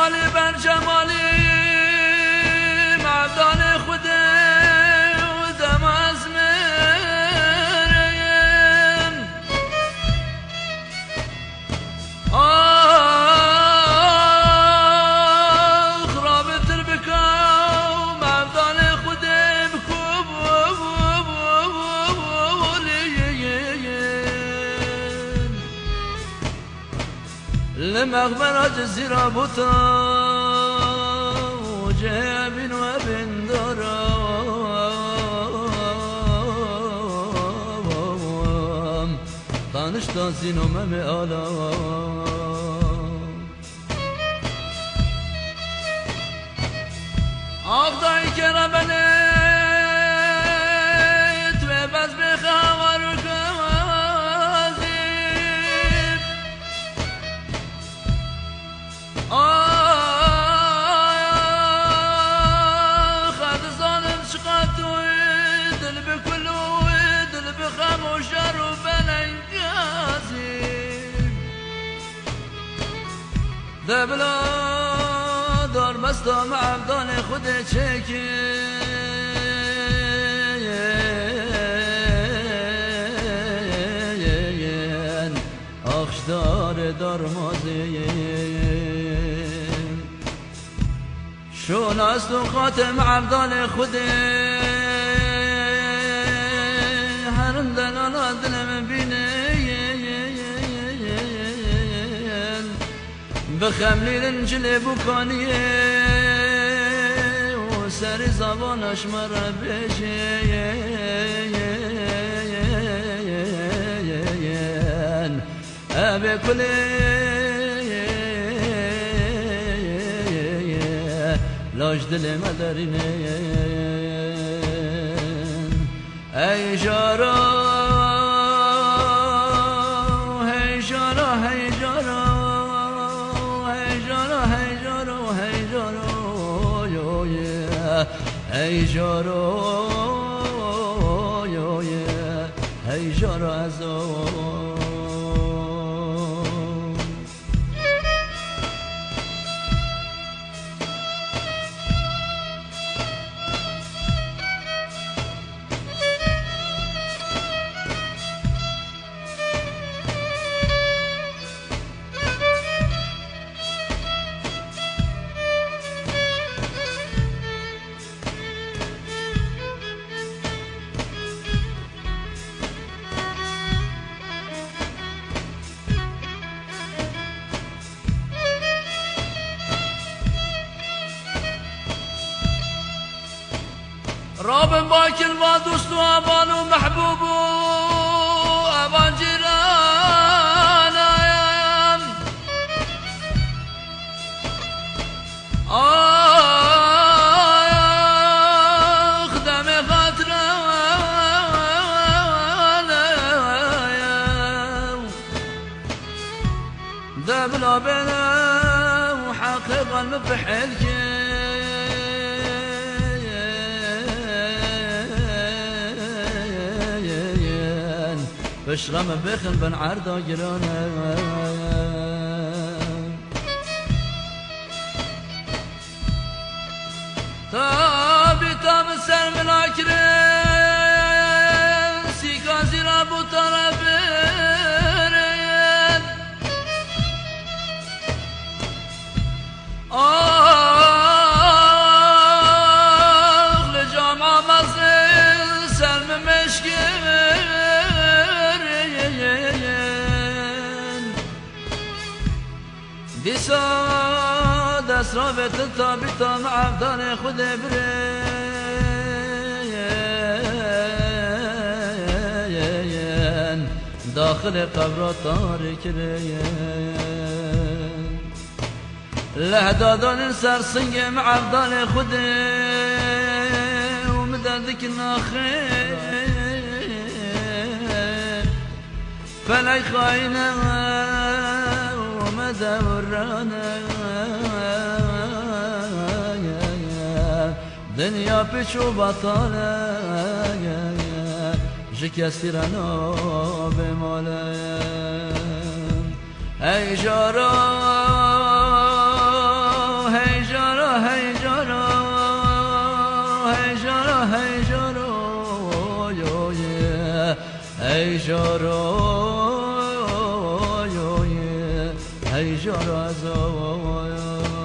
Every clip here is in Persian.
جمالی بر جمالی معدان خودم و دم از مریم خرابتر بکاو معدان خودم کوبولیم لمغبرة جزيرة بوتا وجاب وابن درام طانش تازين ومامي آلام أغضاي كربنيت وبس بخوار كوازيب خد ظالم شقاتو دل بكلو دل بخموش ربنا ينجازي دبلا دار مستا مع بدان خود چکی آخشدار دار مازین شون است و خاتم عبدال خود هرم دلالا دلم بینه بخملیل انجل بکانیه و سری زبانش مره بشین ابی کلی لاش دل مدرینه ای جارا ای جارو ای جارو ازو رابن باكر ودوست وابان ومحبوب وابان جيران خدمي خاطران دبلا بنا وحقيقا مفحلك بشرم بخن بن عرضا جرانه تابي تاب سر مناكرين سيكا زيرا بو طرفين لجامعة مصر سلم مشكين ديسا دس رابط الطابطة مع بدان خود برين داخل قبر طارق رين لهدادان سرسنگ مع بدان خود ومدردك الناخر فلاي خاينة ورانا دنيا بيشو بطالة شكسترنا بمالا أي جارا هی جارای هی جارازای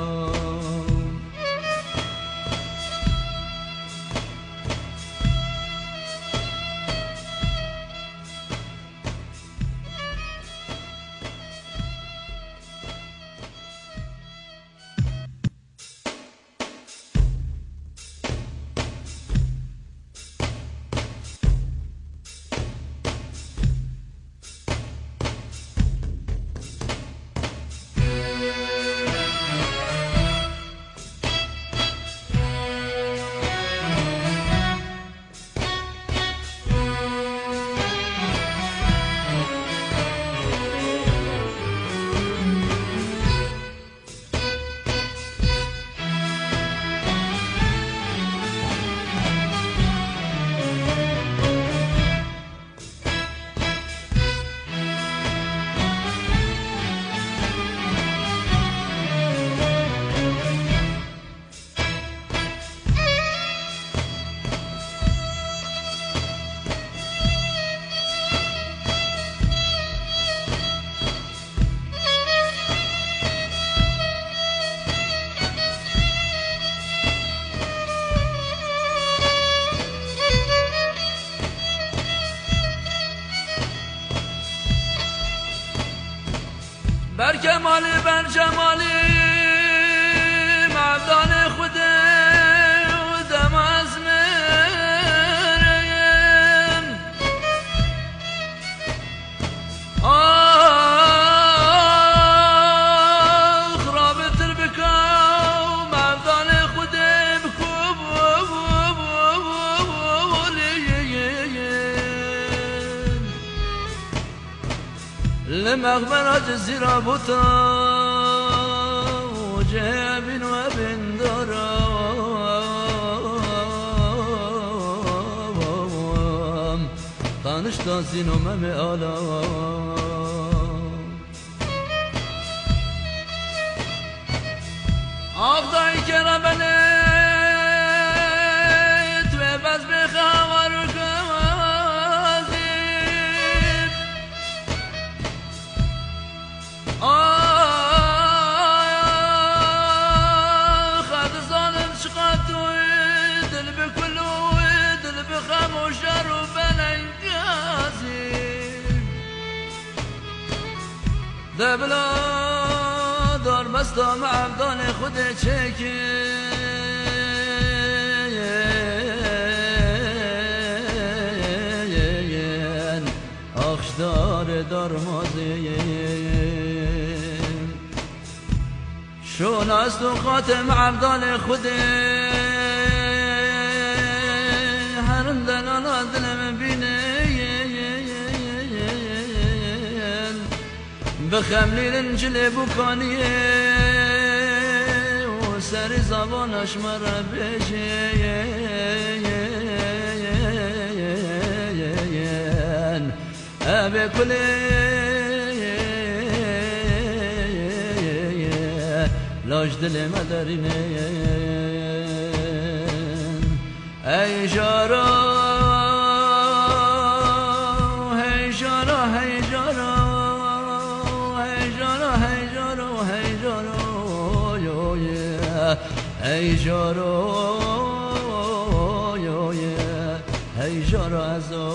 بر کمالی بر جمالی مردان خود دم از مریم آخ رابطر بکاو مردان خود بکوب لمغبرة الزرا بطا وجاب وابن درا طانشتا زينو ممي آلا آقداي كربنيت وبس بخوار كوازيب خد ظالم شقات ويدل بكل ويدل بخم وشر وبلنجازي دبلا دار مستا معبدان خود چکین آخشدار دار مازین شون است و خاتم عبدال خودی حرم دلالا دلم بینین بخملیل انجل بکانیه و سر زبانش مرا بجین ابی کلی لاش دل مدرینه ای جارا هی جارا هی جارا هی جارا هی جارا هی جارا هی جارا هی جارا ازو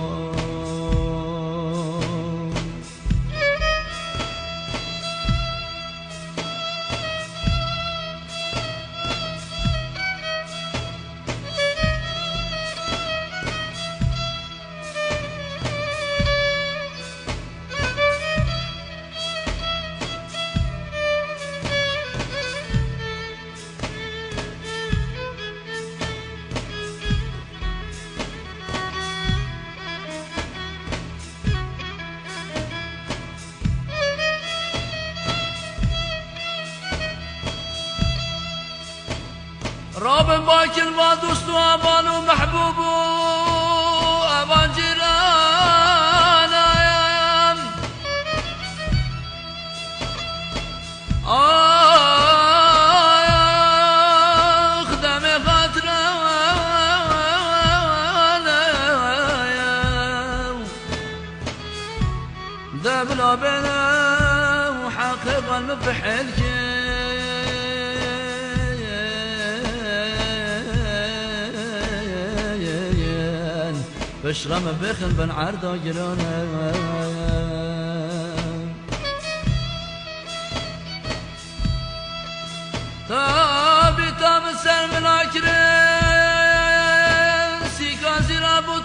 راب باكر ما دوست وابان ومحبوب وابان جيران ايام خدامي خاطران قلب في حلك بشرم بخن بن عرض جرانا تابي تاب سلم العكرين سيكازي رابو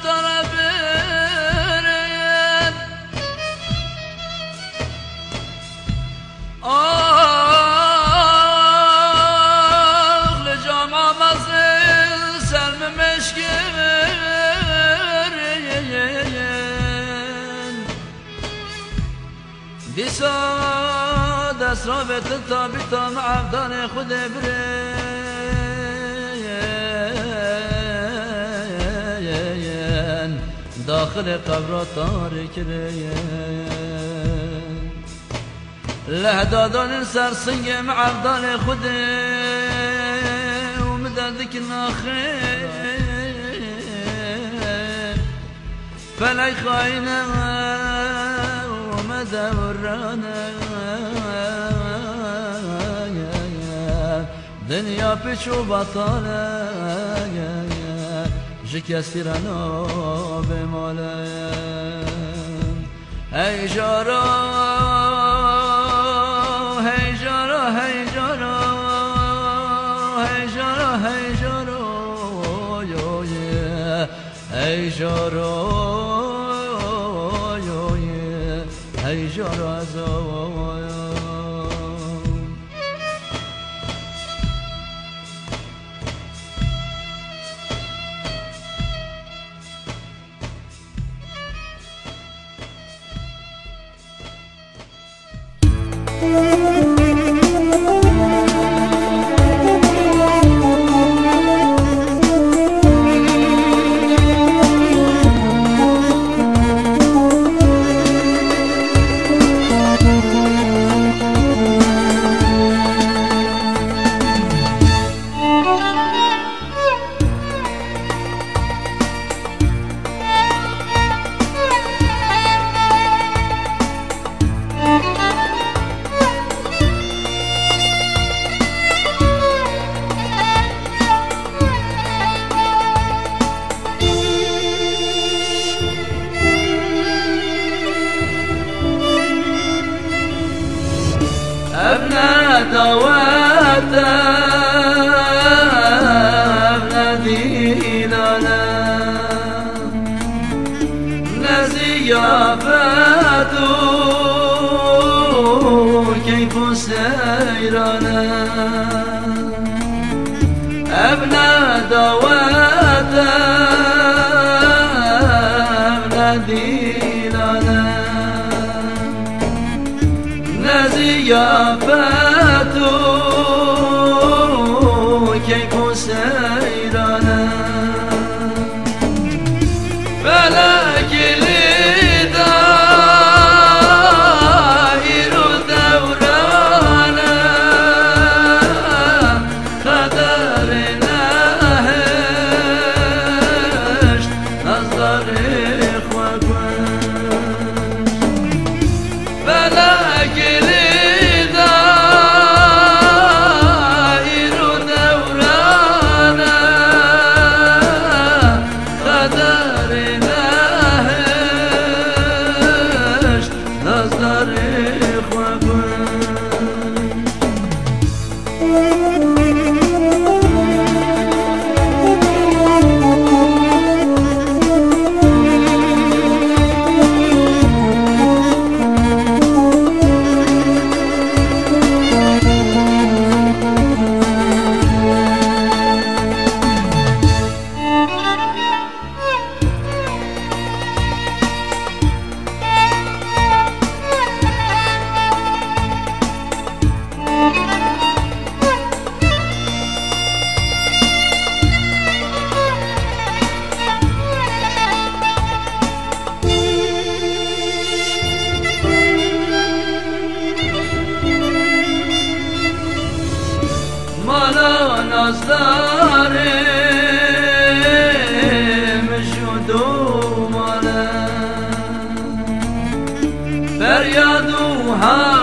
طرفين لجامعة مصر سلم مشكين ديسا دست رابط التابطة مع أفضل خود برين داخل قبر طارق رين لهدادون سرسنگ مع أفضل خود ومددك الناخين فلاي خاينة ومدورانا دنيا بيشو بطالة جكسرنا بمالا هاي جارا هاي جارا هاي جارا هاي جارا هاي جارا هاي جارا هاي جارا أبنى دواتا أبنى دينانا نزيافاتو كيف سيرانا أبنى دواتا أبنى دينانا زيافاتو كيف سيرانا فلك لدائر دورانا خدرنا هشت نظر إخوة فلك نازدارم شدوم فریاد و